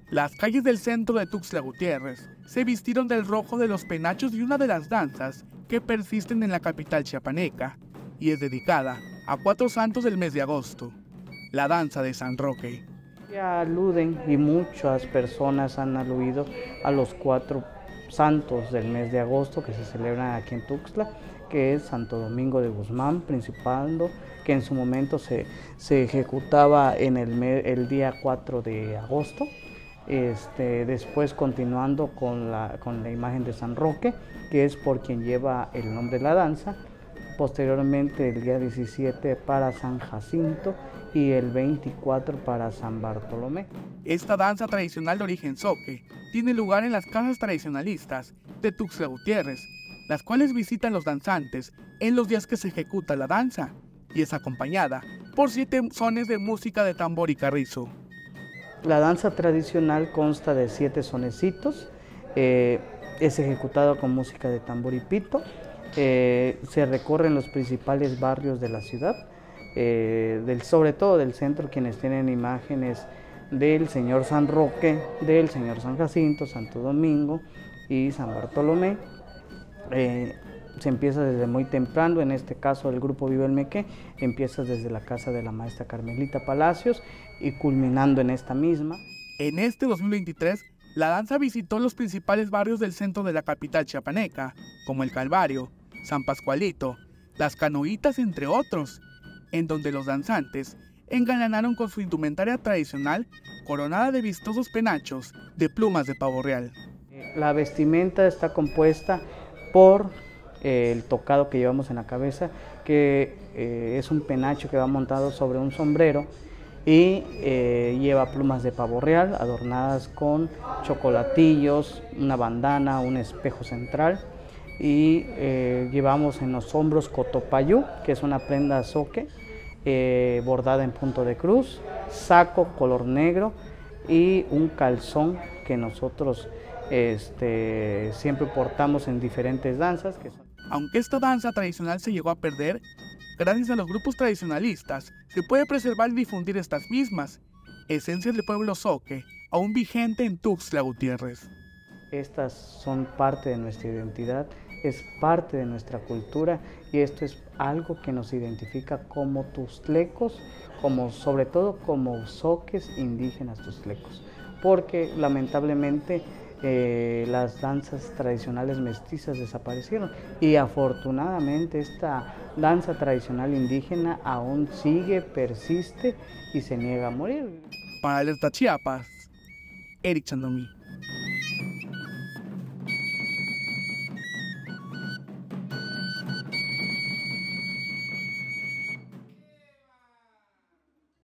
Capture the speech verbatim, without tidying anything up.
Las calles del centro de Tuxtla Gutiérrez se vistieron del rojo de los penachos de una de las danzas que persisten en la capital chiapaneca y es dedicada a cuatro santos del mes de agosto, la danza de San Roque. Ya aluden y muchas personas han aludido a los cuatro santos del mes de agosto que se celebran aquí en Tuxtla, que es Santo Domingo de Guzmán, principando, que en su momento se, se ejecutaba en el, mes, el día cuatro de agosto. Este, después continuando con la, con la imagen de San Roque, que es por quien lleva el nombre de la danza. Posteriormente el día diecisiete para San Jacinto y el veinticuatro para San Bartolomé. Esta danza tradicional de origen zoque tiene lugar en las casas tradicionalistas de Tuxtla Gutiérrez, las cuales visitan los danzantes en los días que se ejecuta la danza y es acompañada por siete sones de música de tambor y carrizo. La danza tradicional consta de siete sonecitos, eh, es ejecutado con música de tambor y pito, eh, se recorren los principales barrios de la ciudad, eh, del, sobre todo del centro, quienes tienen imágenes del señor San Roque, del señor San Jacinto, Santo Domingo y San Bartolomé. Eh, se empieza desde muy temprano, en este caso el grupo Viva el Meque, empieza desde la casa de la maestra Carmelita Palacios y culminando en esta misma. En este dos mil veintitrés, la danza visitó los principales barrios del centro de la capital chiapaneca, como el Calvario, San Pascualito, Las Canoitas, entre otros, en donde los danzantes engalanaron con su indumentaria tradicional coronada de vistosos penachos de plumas de pavo real. La vestimenta está compuesta por eh, el tocado que llevamos en la cabeza, que eh, es un penacho que va montado sobre un sombrero y eh, lleva plumas de pavo real adornadas con chocolatillos, una bandana, un espejo central y eh, llevamos en los hombros cotopayú, que es una prenda zoque eh, bordada en punto de cruz, saco color negro y un calzón que nosotros Este, siempre portamos en diferentes danzas. Que son... Aunque esta danza tradicional se llegó a perder, gracias a los grupos tradicionalistas se puede preservar y difundir estas mismas, esencias del pueblo zoque, aún vigente en Tuxtla Gutiérrez. Estas son parte de nuestra identidad, es parte de nuestra cultura y esto es algo que nos identifica como tuxtlecos, como, sobre todo como zoques indígenas tuxtlecos, porque lamentablemente Eh, las danzas tradicionales mestizas desaparecieron y afortunadamente esta danza tradicional indígena aún sigue, persiste y se niega a morir. Para Alerta Chiapas, Eric Chandomí.